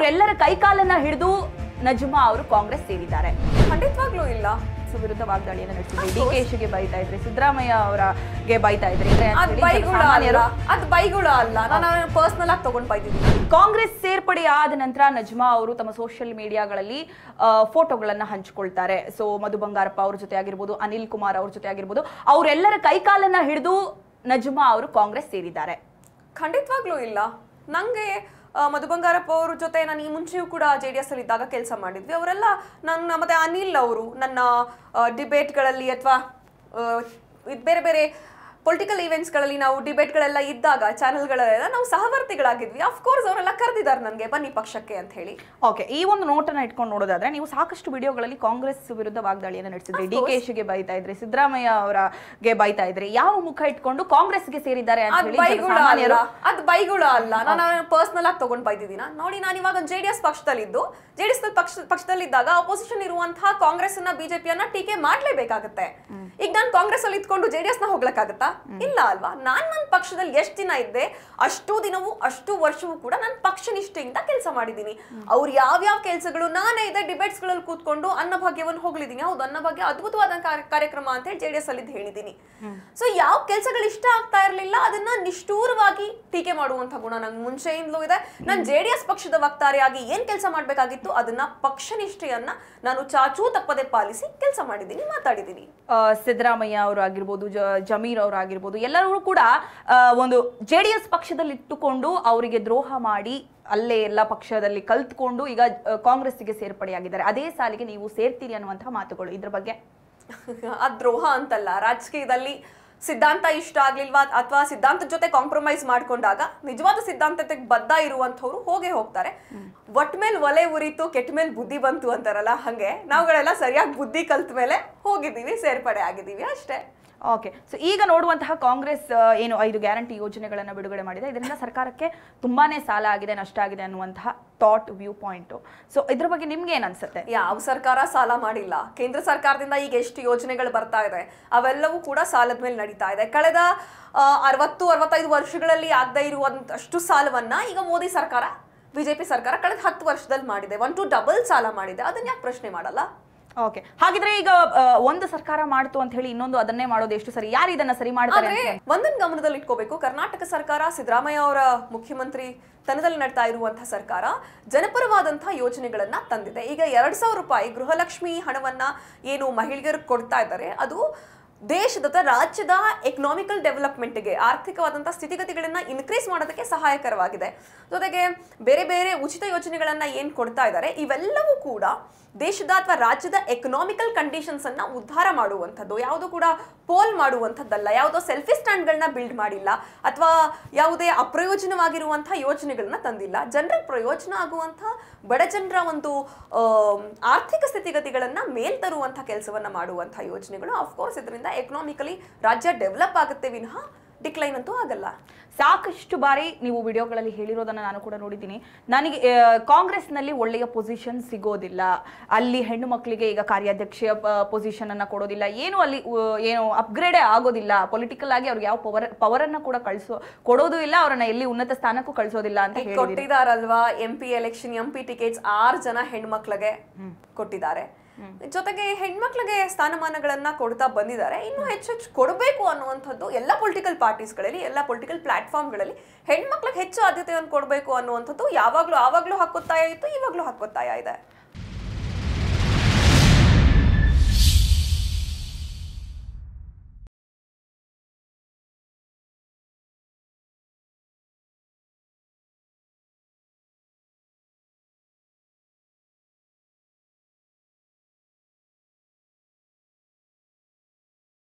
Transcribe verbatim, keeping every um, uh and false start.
ಅವರೆಲ್ಲರ ಕೈಕಾಲನ್ನ ಹಿಡಿದು ನಜ್ಮಾ ಅವರು ಕಾಂಗ್ರೆಸ್ ಸೇರಿದ್ದಾರೆ. ಖಂಡಿತವಾಗ್ಲೂ ಇಲ್ಲ. ವಿರುದ್ಧ ವಾಗ್ದಾಳಿಯನ್ನು ನಡೆಸಿದ್ರಿ, ಡಿ ಕೆ ಶಿಗೆ ಬೈತಾ ಇದ್ರಿ, ಸಿದ್ದರಾಮಯ್ಯ ಅವರಿಗೆ ಬೈತಾ ಇದ್ರಿ. ಅದು ಬೈಗುಳ ಅಲ್ಲ, ನಾನು ಪರ್ಸನಲ್ ಆಗಿ ತಗೊಂಡ್ ಬೈದಿದ್ದೀನಿ. ಕಾಂಗ್ರೆಸ್ ಸೇರ್ಪಡೆ ಆದ ನಂತರ ನಜ್ಮಾ ಅವರು ತಮ್ಮ ಸೋಷಿಯಲ್ ಮೀಡಿಯಾಗಳಲ್ಲಿ ಫೋಟೋಗಳನ್ನ ಹಂಚಿಕೊಳ್ತಾರೆ. ಸೊ ಮಧು ಬಂಗಾರಪ್ಪ ಅವ್ರ ಜೊತೆ ಆಗಿರ್ಬೋದು, ಅನಿಲ್ ಕುಮಾರ್ ಅವ್ರ ಜೊತೆ ಆಗಿರ್ಬೋದು, ಅವರೆಲ್ಲರ ಕೈಕಾಲನ್ನ ಹಿಡಿದು ನಜ್ಮಾ ಅವರು ಕಾಂಗ್ರೆಸ್ ಸೇರಿದ್ದಾರೆ. ಖಂಡಿತವಾಗ್ಲೂ ಇಲ್ಲ. ನಂಗೆ ಮಧು ಬಂಗಾರಪ್ಪ ಅವ್ರ ಜೊತೆ ನಾನು ಈ ಮುಂಚೆಯೂ ಕೂಡ ಜೆ ಡಿ ಎಸ್ ಅಲ್ಲಿ ಇದ್ದಾಗ ಕೆಲಸ ಮಾಡಿದ್ವಿ. ಅವರೆಲ್ಲ ನನ್ನ ಮತ್ತೆ ಅನಿಲ್ ಅವರು ನನ್ನ ಡಿಬೇಟ್ಗಳಲ್ಲಿ ಅಥವಾ ಬೇರೆ ಬೇರೆ ಪೊಲಿಟಿಕಲ್ ಈವೆಂಟ್ಸ್ಗಳಲ್ಲಿ ನಾವು ಡಿಬೇಟ್ಗಳೆಲ್ಲ ಇದ್ದಾಗ ಚಾನೆಲ್ಗಳೆಲ್ಲ ನಾವು ಸಹವರ್ತಿಗಳಾಗಿದ್ವಿ. ಅಫ್ಕೋರ್ಸ್ ಅವರೆಲ್ಲ ಕರೆದಿದ್ದಾರೆ ನನಗೆ ಬನ್ನಿ ಪಕ್ಷಕ್ಕೆ ಅಂತ ಹೇಳಿ. ಓಕೆ, ಈ ಒಂದು ನೋಟನ್ನ ಇಟ್ಕೊಂಡು ನೋಡೋದಾದ್ರೆ ನೀವು ಸಾಕಷ್ಟು ವಿಡಿಯೋಗಳಲ್ಲಿ ಕಾಂಗ್ರೆಸ್ ವಿರುದ್ಧ ವಾಗ್ದಾಳಿಯನ್ನು ನಡೆಸಿದ್ರಿ, ಡಿ ಕೆ ಶಿಗೆ ಬೈತಾ ಇದ್ರಿ, ಸಿದ್ದರಾಮಯ್ಯ ಅವರಿಗೆ ಬೈತಾ ಇದ್ರಿ. ಯಾವ ಮುಖ ಇಟ್ಕೊಂಡು ಕಾಂಗ್ರೆಸ್ಗೆ ಸೇರಿದ್ದಾರೆ ಅಂತ ಹೇಳಿ ಅದು ಬೈಗುಳ ಅಲ್ಲ, ನಾನು ಪರ್ಸನಲ್ ಆಗಿ ತಗೊಂಡ್ ಬೈದಿದ್ದೀನ. ನೋಡಿ, ನಾನು ಇವಾಗ ಜೆ ಡಿ ಎಸ್ ಪಕ್ಷದಲ್ಲಿದ್ದು ಜೆ ಡಿ ಎಸ್ ಪಕ್ಷ ಪಕ್ಷದಲ್ಲಿದ್ದಾಗ ಅಪೋಸಿಷನ್ ಇರುವಂತಹ ಕಾಂಗ್ರೆಸ್ ಅನ್ನ ಬಿಜೆಪಿಯನ್ನ ಟೀಕೆ ಮಾಡ್ಲೇಬೇಕಾಗತ್ತೆ. ಈಗ ನಾನು ಕಾಂಗ್ರೆಸ್ ಅಲ್ಲಿ ಇದ್ಕೊಂಡು ಜೆ ಡಿ ಎಸ್ ನ ಹೋಗ್ಲಕ್ಕಾಗತ್ತಾ? ಇಲ್ಲ ಅಲ್ವಾ. ನಾನ್ ನನ್ನ ಪಕ್ಷದಲ್ಲಿ ಎಷ್ಟು ದಿನ ಇದ್ದೆ ಅಷ್ಟು ದಿನವೂ ಅಷ್ಟು ವರ್ಷವೂ ಕೂಡ ನಾನು ಪಕ್ಷ ನಿಷ್ಠೆಯಿಂದ ಕೆಲಸ ಮಾಡಿದ್ದೀನಿ. ಅವ್ರು ಯಾವ್ಯಾವ ಕೆಲಸಗಳು ನಾನೇ ಇದೆ ಡಿಬೇಟ್ಸ್ ಗಳಲ್ಲಿ ಕೂತ್ಕೊಂಡು ಅನ್ನಭಾಗ್ಯವನ್ನು ಹೋಗ್ಲಿದ್ದೀನಿ. ಹೌದು, ಅನ್ನಭಾಗ್ಯ ಅದ್ಭುತವಾದ ಕಾರ್ಯಕ್ರಮ ಅಂತ ಹೇಳಿ ಜೆ ಡಿ ಎಸ್ ಅಲ್ಲಿ ಹೇಳಿದ್ದೀನಿ. ಸೊ ಯಾವ ಕೆಲಸಗಳು ಇಷ್ಟ ಆಗ್ತಾ ಇರ್ಲಿಲ್ಲ ಅದನ್ನ ನಿಷ್ಠೂರವಾಗಿ ಟೀಕೆ ಮಾಡುವಂತ ಗುಣ ನಂಗೆ ಮುಂಚೆಯಿಂದಲೂ ಇದೆ. ನಾನು ಜೆ ಡಿ ಎಸ್ ಪಕ್ಷದ ವಕ್ತಾರೆಯಾಗಿ ಏನ್ ಕೆಲಸ ಮಾಡ್ಬೇಕಾಗಿತ್ತು ಅದನ್ನ ಪಕ್ಷ ನಿಷ್ಠೆಯನ್ನ ನಾನು ಚಾಚೂ ತಪ್ಪದೆ ಪಾಲಿಸಿ ಕೆಲಸ ಮಾಡಿದ್ದೀನಿ, ಮಾತಾಡಿದ್ದೀನಿ. ಸಿದ್ದರಾಮಯ್ಯ ಅವರು ಆಗಿರ್ಬೋದು, ಜಮೀರ್ ಅವರು ಆಗಿರ್ಬೋದು, ಎಲ್ಲರೂ ಕೂಡ ಒಂದು ಜೆ ಡಿ ಎಸ್ ಪಕ್ಷದಲ್ಲಿ ಇಟ್ಟುಕೊಂಡು ಅವರಿಗೆ ದ್ರೋಹ ಮಾಡಿ ಅಲ್ಲೇ ಎಲ್ಲ ಪಕ್ಷದಲ್ಲಿ ಕಲ್ತ್ಕೊಂಡು ಈಗ ಕಾಂಗ್ರೆಸ್ಗೆ ಸೇರ್ಪಡೆಯಾಗಿದ್ದಾರೆ. ಅದೇ ಸಾಲಿಗೆ ನೀವು ಸೇರ್ತೀರಿ ಅನ್ನುವಂತಹ ಮಾತುಗಳು, ಇದ್ರ ಬಗ್ಗೆ? ಆ ದ್ರೋಹ ಅಂತಲ್ಲ, ರಾಜಕೀಯದಲ್ಲಿ ಸಿದ್ಧಾಂತ ಇಷ್ಟ ಆಗ್ಲಿಲ್ವಾ ಅಥವಾ ಸಿದ್ಧಾಂತದ ಜೊತೆ ಕಾಂಪ್ರಮೈಸ್ ಮಾಡ್ಕೊಂಡಾಗ ನಿಜವಾದ ಸಿದ್ಧಾಂತಕ್ಕೆ ಬದ್ಧ ಇರುವಂತವ್ರು ಹೋಗೇ ಹೋಗ್ತಾರೆ. ಒಟ್ ಮೇಲೆ ಒಲೆ ಉರಿತು ಕೆಟ್ಟ ಮೇಲೆ ಬುದ್ಧಿ ಬಂತು ಅಂತಾರಲ್ಲ, ಹಂಗೆ ನಾವುಗಳೆಲ್ಲ ಸರಿಯಾಗಿ ಬುದ್ಧಿ ಕಲ್ತ ಮೇಲೆ ಹೋಗಿದ್ದೀವಿ, ಸೇರ್ಪಡೆ ಆಗಿದ್ದೀವಿ ಅಷ್ಟೇ. ಓಕೆ, ಸೊ ಈಗ ನೋಡುವಂತಹ ಕಾಂಗ್ರೆಸ್ ಏನು ಐದು ಗ್ಯಾರಂಟಿ ಯೋಜನೆಗಳನ್ನು ಬಿಡುಗಡೆ ಮಾಡಿದೆ, ಇದರಿಂದ ಸರ್ಕಾರಕ್ಕೆ ತುಂಬಾನೇ ಸಾಲ ಆಗಿದೆ, ನಷ್ಟ ಆಗಿದೆ ಅನ್ನುವಂತಹ ಥಾಟ್ ವ್ಯೂ ಪಾಯಿಂಟ್. ಸೊ ಇದ್ರ ಬಗ್ಗೆ ನಿಮ್ಗೆ ಏನ್ ಅನ್ಸುತ್ತೆ? ಯಾವ ಸರ್ಕಾರ ಸಾಲ ಮಾಡಿಲ್ಲ. ಕೇಂದ್ರ ಸರ್ಕಾರದಿಂದ ಈಗ ಎಷ್ಟು ಯೋಜನೆಗಳು ಬರ್ತಾ ಇದೆ ಅವೆಲ್ಲವೂ ಕೂಡ ಸಾಲದ ಮೇಲೆ ನಡೀತಾ ಇದೆ. ಕಳೆದ ಅರವತ್ತು ಅರವತ್ತೈದು ವರ್ಷಗಳಲ್ಲಿ ಆಗದೆ ಇರುವಂತಷ್ಟು ಸಾಲವನ್ನ ಈಗ ಮೋದಿ ಸರ್ಕಾರ, ಬಿಜೆಪಿ ಸರ್ಕಾರ ಕಳೆದ ಹತ್ತು ವರ್ಷದಲ್ಲಿ ಮಾಡಿದೆ. ಒನ್ ಟು ಡಬಲ್ ಸಾಲ ಮಾಡಿದೆ. ಅದನ್ನ ಯಾಕೆ ಪ್ರಶ್ನೆ ಮಾಡಲ್ಲ? ಓಕೆ, ಹಾಗಿದ್ರೆ ಈಗ ಒಂದು ಸರ್ಕಾರ ಮಾಡ್ತು ಅಂತ ಹೇಳಿ ಇನ್ನೊಂದು ಅದನ್ನೇ ಮಾಡೋದು ಎಷ್ಟು ಸರಿ? ಯಾರು ಇದನ್ನ ಸರಿ ಮಾಡ್ತಾರೆ? ಒಂದನ್ನ ಗಮನದಲ್ಲಿ ಇಟ್ಕೋಬೇಕು. ಕರ್ನಾಟಕ ಸರ್ಕಾರ, ಸಿದ್ದರಾಮಯ್ಯ ಅವರ ಮುಖ್ಯಮಂತ್ರಿ ತನದಲ್ಲಿ ನಡ್ತಾ ಇರುವಂತಹ ಸರ್ಕಾರ ಜನಪರವಾದಂತಹ ಯೋಜನೆಗಳನ್ನ ತಂದಿದೆ. ಈಗ ಎರಡ್ ಸಾವಿರ ರೂಪಾಯಿ ಗೃಹಲಕ್ಷ್ಮಿ ಹಣವನ್ನ ಏನು ಮಹಿಳೆಯರಿಗೆ ಕೊಡ್ತಾ ಇದ್ದಾರೆ, ಅದು ದೇಶದ ರಾಜ್ಯದ ಎಕನಾಮಿಕಲ್ ಡೆವಲಪ್ಮೆಂಟ್ಗೆ, ಆರ್ಥಿಕವಾದಂತಹ ಸ್ಥಿತಿಗತಿಗಳನ್ನ ಇನ್ಕ್ರೀಸ್ ಮಾಡೋದಕ್ಕೆ ಸಹಾಯಕರವಾಗಿದೆ. ಜೊತೆಗೆ ಬೇರೆ ಬೇರೆ ಉಚಿತ ಯೋಜನೆಗಳನ್ನ ಏನ್ ಕೊಡ್ತಾ ಇದ್ದಾರೆ ಇವೆಲ್ಲವೂ ಕೂಡ ದೇಶದ ಅಥವಾ ರಾಜ್ಯದ ಎಕನಾಮಿಕಲ್ ಕಂಡೀಷನ್ಸ್ ಅನ್ನ ಉದ್ಧಾರ ಮಾಡುವಂಥದ್ದು, ಯಾವುದು ಕೂಡ ಪೋಲ್ ಮಾಡುವಂಥದ್ದಲ್ಲ. ಯಾವುದೋ ಸೆಲ್ಫಿ ಸ್ಟ್ಯಾಂಡ್ಗಳನ್ನ ಬಿಲ್ಡ್ ಮಾಡಿಲ್ಲ ಅಥವಾ ಯಾವುದೇ ಅಪ್ರಯೋಜನವಾಗಿರುವಂತಹ ಯೋಜನೆಗಳನ್ನ ತಂದಿಲ್ಲ. ಜನರ ಪ್ರಯೋಜನ ಆಗುವಂತಹ ಬಡ ಜನರ ಒಂದು ಆರ್ಥಿಕ ಸ್ಥಿತಿಗತಿಗಳನ್ನ ಮೇಲ್ ತರುವಂತಹ ಕೆಲಸವನ್ನ ಮಾಡುವಂತಹ ಯೋಜನೆಗಳು. ಅಫ್ಕೋರ್ಸ್ ಇದರಿಂದ ಎಕನಾಮಿಕಲಿ ರಾಜ್ಯ ಡೆವಲಪ್ ಆಗುತ್ತೆ ವಿನಃ ಡಿಕ್ಲೈನ್ ಅಂತೂ ಆಗಲ್ಲ. ಸಾಕಷ್ಟು ಬಾರಿ ನೀವು ವಿಡಿಯೋಗಳಲ್ಲಿ ಹೇಳಿರೋದನ್ನ ನಾನು ಕೂಡ ನೋಡಿದ್ದೀನಿ. ನನಗೆ ಕಾಂಗ್ರೆಸ್ನಲ್ಲಿ ಒಳ್ಳೆಯ ಪೊಸಿಷನ್ ಸಿಗೋದಿಲ್ಲ, ಅಲ್ಲಿ ಹೆಣ್ಣು ಮಕ್ಕಳಿಗೆ ಈಗ ಕಾರ್ಯಾಧ್ಯಕ್ಷ ಪೊಸಿಷನ್ ಅನ್ನ ಕೊಡೋದಿಲ್ಲ, ಏನು ಅಲ್ಲಿ ಏನು ಅಪ್ಗ್ರೇಡೇ ಆಗೋದಿಲ್ಲ, ಪೊಲಿಟಿಕಲ್ ಆಗಿ ಅವ್ರಿಗೆ ಯಾವ ಪವರ್ ಪವರ್ ಅನ್ನ ಕೂಡ ಕಳಿಸೋ ಕೊಡೋದು ಇಲ್ಲ, ಅವರನ್ನ ಎಲ್ಲಿ ಉನ್ನತ ಸ್ಥಾನಕ್ಕೂ ಕಳಿಸೋದಿಲ್ಲ ಅಂತ ಹೇಳಿ ಕೊಟ್ಟಿದಾರಲ್ವಾ. M P election M P tickets ಆರು ಜನ ಹೆಣ್ಮಕ್ಳಿಗೆ ಕೊಟ್ಟಿದ್ದಾರೆ. ಜೊತೆಗೆ ಹೆಣ್ಮಕ್ಳಿಗೆ ಸ್ಥಾನಮಾನಗಳನ್ನ ಕೊಡ್ತಾ ಬಂದಿದ್ದಾರೆ. ಇನ್ನು ಹೆಚ್ಚು ಹೆಚ್ಚು ಕೊಡಬೇಕು ಅನ್ನುವಂಥದ್ದು ಎಲ್ಲ ಪೊಲಿಟಿಕಲ್ ಪಾರ್ಟೀಸ್ಗಳಲ್ಲಿ, ಎಲ್ಲ ಪೊಲಿಟಿಕಲ್ ಪ್ಲಾಟ್ಫಾರ್ಮ್ಗಳಲ್ಲಿ ಹೆಣ್ಮಕ್ಳಿಗೆ ಹೆಚ್ಚು ಆದ್ಯತೆಯನ್ನು ಕೊಡಬೇಕು ಅನ್ನುವಂಥದ್ದು ಯಾವಾಗ್ಲೂ ಆವಾಗ್ಲೂ ಹಕ್ಕೊತ್ತಾಯ ಇತ್ತು, ಇವಾಗ್ಲೂ ಹಕ್ಕೊತ್ತಾಯ ಇದೆ.